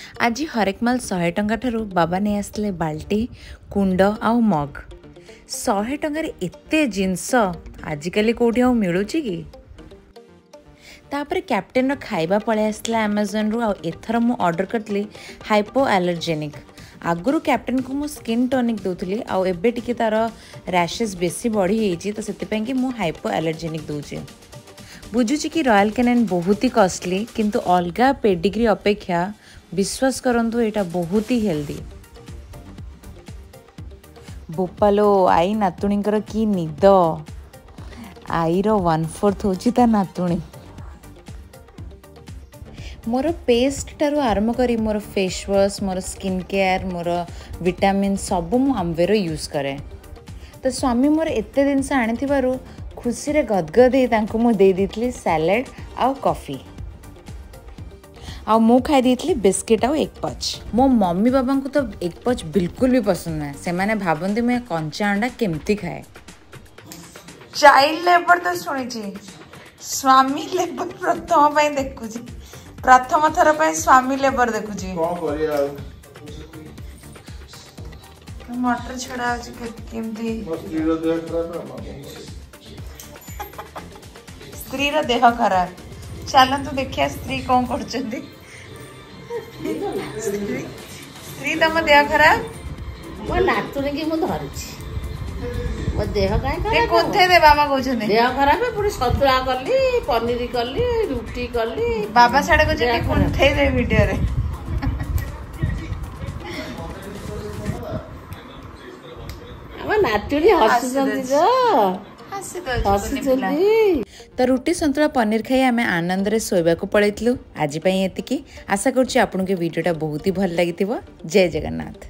आज हरेकमाल 100 टंका ठारू बाबा नहीं आसले बाल्टी कुंड आउ मग 100 टंकार एते जिनस आजिकली कौटी आउ मिलूची कि तापर कैप्टेन खाइबा पळे आसला अमेजन रु एथर मु ऑर्डर करतली हाइपो एलर्जेनिक आगुरु कैप्टेन को मु स्किन टॉनिक दउथली आउ एबे टिके तार रैशेस बेसी बढ़ी हेची तो सेते कि मु हाइपो एलर्जेनिक दउची बुझुची कि रॉयल कैनिन बहुत ही कॉस्टली किंतु अलगा पेडिग्री अपेक्षा विश्वास करंतु एटा बहुत ही हेल्दी बोपालो आई नातुणीकर की निद आईर 1/4 होची ता नातुणी मोर पेस्ट टारू आरंभ करी मोर फेस वॉश मोर स्किन केयर मोर विटामिन सब मु अम्बेरो यूज करे तो स्वामी मोर एते दिन से आनी थिबारु खुशी रे गदगदी तांको मु दे दितली सैलेड आउ कॉफी आउ मु खाई देतली बिस्किट आउ एक पच मो मम्मी बाबा को तो एक पच बिल्कुल भी पसंद ना से माने भाबंती मैं कंचा अंडा केमती खाए चाइल्ड लेबर तो सुनी छी स्वामी लेबर प्रथम पई देखु छी प्रथम थर पई स्वामी लेबर देखु छी कोन करिया मटर छड़ा छी केमती स्त्री रो देह खराब चलतु देखिया स्त्री कौन कर स्त्री तम देह खराब मो नातुणी की मु धरुछि मो देह काहे खराब कोथे दे बाबा कहछन देह खराब पुरी सतुआ करली पनीर करली रुटी करली बाबा साडे को जे कोथे दे वीडियो रे हम नातुणी हसुचंती तो रुटी संतुला पनीर खाई आम आनंद रे सोइबा को पळैतलु आज पई एतिकी आशा करछि आपन के वीडियोटा बहुत ही भल लागिथिबो जय जगन्नाथ।